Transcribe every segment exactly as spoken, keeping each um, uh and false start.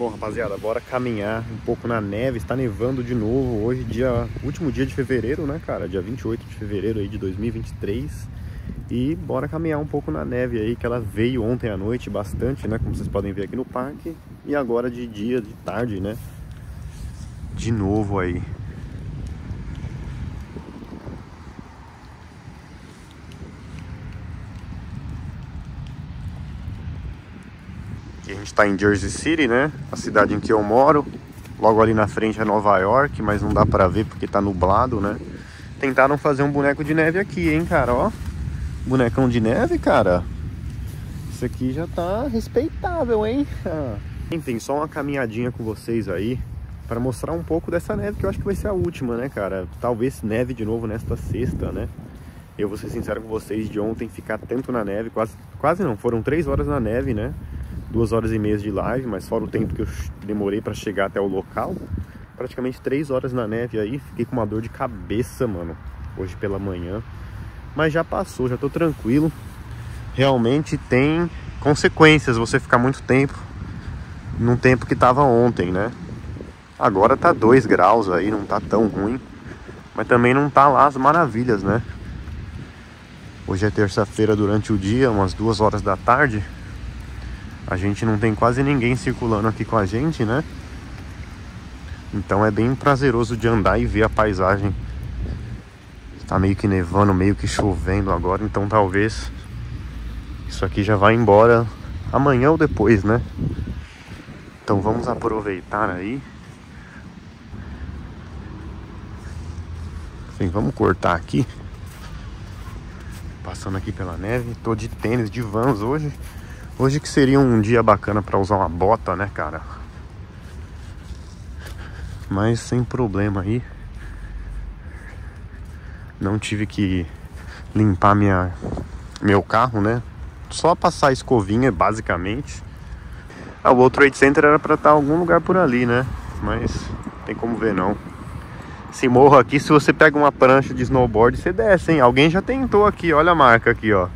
Bom, rapaziada, bora caminhar um pouco na neve. Está nevando de novo hoje, dia, último dia de fevereiro, né, cara? Dia vinte e oito de fevereiro aí de dois mil e vinte e três. E bora caminhar um pouco na neve aí, que ela veio ontem à noite bastante, né? Como vocês podem ver aqui no parque. E agora de dia, de tarde, né? De novo aí. Aqui a gente tá em Jersey City, né? A cidade em que eu moro. Logo ali na frente é Nova York, mas não dá pra ver porque tá nublado, né? Tentaram fazer um boneco de neve aqui, hein, cara, ó. Bonecão de neve, cara. Isso aqui já tá respeitável, hein? Enfim, só uma caminhadinha com vocês aí para mostrar um pouco dessa neve, que eu acho que vai ser a última, né, cara? Talvez neve de novo nesta sexta, né? Eu vou ser sincero com vocês, de ontem ficar tanto na neve, quase, quase não, foram três horas na neve, né? Duas horas e meia de live, mas fora o tempo que eu demorei para chegar até o local, praticamente três horas na neve aí, fiquei com uma dor de cabeça, mano, hoje pela manhã. Mas já passou, já tô tranquilo. Realmente tem consequências você ficar muito tempo num tempo que tava ontem, né? Agora tá dois graus aí, não tá tão ruim, mas também não tá lá as maravilhas, né? Hoje é terça-feira durante o dia, umas duas horas da tarde. A gente não tem quase ninguém circulando aqui com a gente, né? Então é bem prazeroso de andar e ver a paisagem. Tá meio que nevando, meio que chovendo agora, então talvez isso aqui já vá embora amanhã ou depois, né? Então vamos aproveitar aí. Assim, vamos cortar aqui. Passando aqui pela neve. Tô de tênis, de Vans hoje. Hoje que seria um dia bacana pra usar uma bota, né, cara? Mas sem problema aí. Não tive que limpar minha, meu carro, né? Só passar a escovinha, basicamente. Ah, o World Trade Center era pra estar em algum lugar por ali, né? Mas não tem como ver, não. Esse morro aqui, se você pega uma prancha de snowboard, você desce, hein? Alguém já tentou aqui, olha a marca aqui, ó.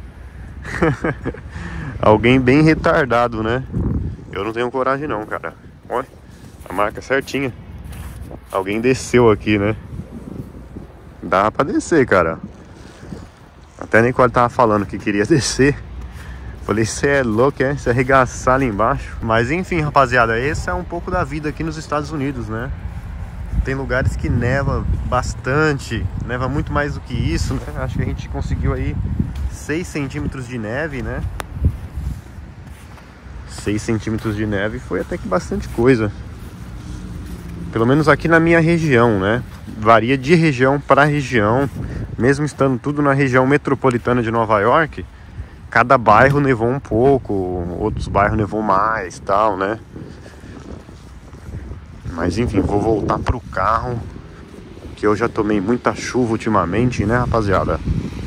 Alguém bem retardado, né? Eu não tenho coragem não, cara. Olha, a marca certinha. Alguém desceu aqui, né? Dá pra descer, cara. Até nem quando tava falando que queria descer. Falei, cê é louco, é? Se arregaçar ali embaixo. Mas enfim, rapaziada, esse é um pouco da vida aqui nos Estados Unidos, né? Tem lugares que neva bastante. Neva muito mais do que isso, né? Acho que a gente conseguiu aí seis centímetros de neve, né? seis centímetros de neve foi até que bastante coisa. Pelo menos aqui na minha região, né? Varia de região para região. Mesmo estando tudo na região metropolitana de Nova York, cada bairro nevou um pouco, outros bairros nevou mais, tal, né? Mas enfim, vou voltar pro carro, que eu já tomei muita chuva ultimamente, né, rapaziada?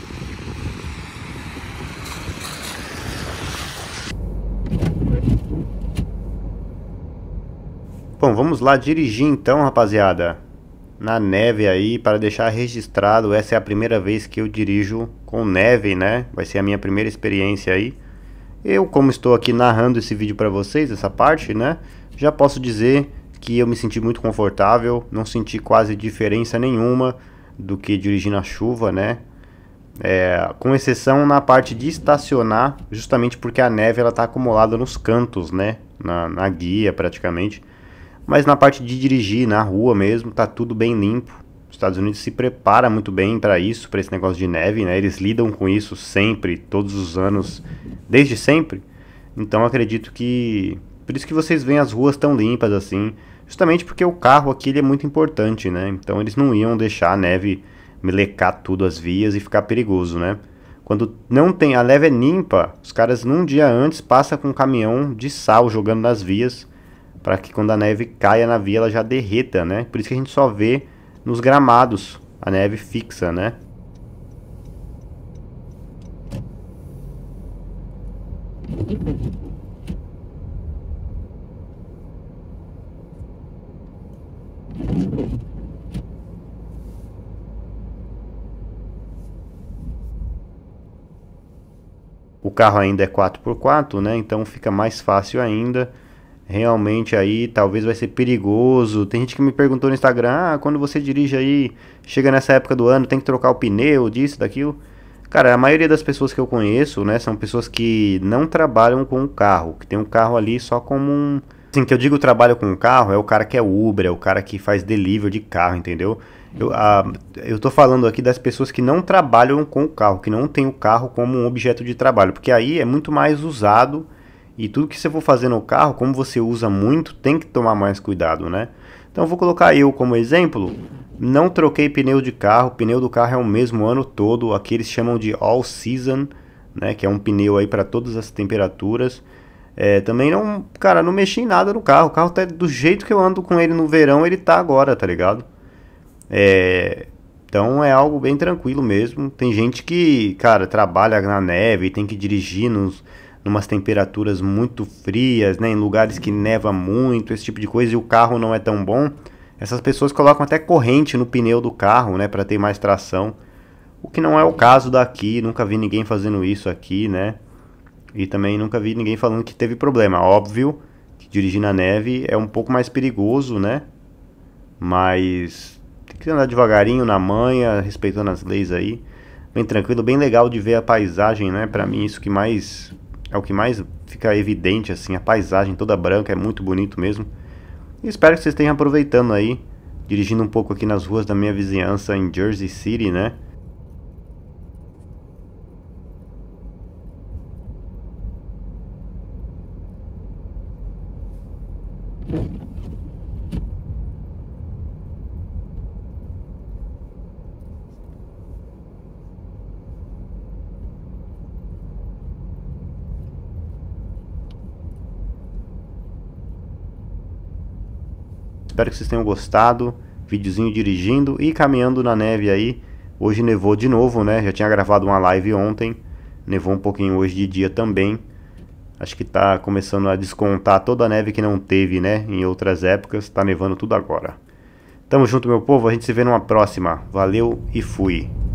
Bom, vamos lá dirigir então, rapaziada, na neve aí, para deixar registrado. Essa é a primeira vez que eu dirijo com neve, né? Vai ser a minha primeira experiência aí. Eu, como estou aqui narrando esse vídeo para vocês, essa parte, né? Já posso dizer que eu me senti muito confortável, não senti quase diferença nenhuma do que dirigir na chuva, né? É, com exceção na parte de estacionar, justamente porque a neve ela tá acumulada nos cantos, né? Na, na guia praticamente. Mas na parte de dirigir, na rua mesmo, tá tudo bem limpo. Os Estados Unidos se prepara muito bem para isso, para esse negócio de neve, né? Eles lidam com isso sempre, todos os anos, desde sempre. Então acredito que... Por isso que vocês veem as ruas tão limpas assim. Justamente porque o carro aqui ele é muito importante, né? Então eles não iam deixar a neve melecar tudo as vias e ficar perigoso, né? Quando não tem, a neve é limpa, os caras num dia antes passam com um caminhão de sal jogando nas vias, para que quando a neve caia na via ela já derreta, né? Por isso que a gente só vê nos gramados a neve fixa, né? O carro ainda é quatro por quatro, né? Então fica mais fácil ainda. realmente aí talvez vai ser perigoso. Tem gente que me perguntou no Instagram, ah, quando você dirige aí, chega nessa época do ano, tem que trocar o pneu, disso, daquilo. Cara, a maioria das pessoas que eu conheço, né, são pessoas que não trabalham com o carro, que tem um carro ali só como um... Assim, que eu digo trabalho com o carro, é o cara que é Uber, é o cara que faz delivery de carro, entendeu? Eu, a, eu tô falando aqui das pessoas que não trabalham com o carro, que não tem o carro como um objeto de trabalho, porque aí é muito mais usado e tudo que você for fazer no carro, como você usa muito, tem que tomar mais cuidado, né? Então eu vou colocar eu como exemplo, não troquei pneu de carro, o pneu do carro é o mesmo ano todo, aqui eles chamam de all season, né, que é um pneu aí para todas as temperaturas. É, também não, cara, não mexi em nada no carro, o carro tá do jeito que eu ando com ele no verão, ele tá agora, tá ligado? É, então é algo bem tranquilo mesmo. Tem gente que, cara, trabalha na neve e tem que dirigir nos, numas temperaturas muito frias, né, em lugares que neva muito, esse tipo de coisa, e o carro não é tão bom. Essas pessoas colocam até corrente no pneu do carro, né, para ter mais tração. O que não é o caso daqui, nunca vi ninguém fazendo isso aqui, né? E também nunca vi ninguém falando que teve problema. Óbvio que dirigir na neve é um pouco mais perigoso, né? Mas tem que andar devagarinho na manha, respeitando as leis aí. Bem tranquilo, bem legal de ver a paisagem, né? Pra mim isso que mais é o que mais fica evidente assim, a paisagem toda branca, é muito bonito mesmo. E espero que vocês estejam aproveitando aí, dirigindo um pouco aqui nas ruas da minha vizinhança em Jersey City, né? Espero que vocês tenham gostado. Videozinho dirigindo e caminhando na neve aí. Hoje nevou de novo, né? Já tinha gravado uma live ontem. Nevou um pouquinho hoje de dia também. Acho que tá começando a descontar toda a neve que não teve, né? Em outras épocas. Tá nevando tudo agora. Tamo junto, meu povo. A gente se vê numa próxima. Valeu e fui.